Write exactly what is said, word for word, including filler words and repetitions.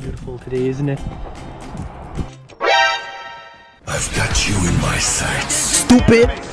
beautiful today, isn't it? I've got you in my sights. Stupid!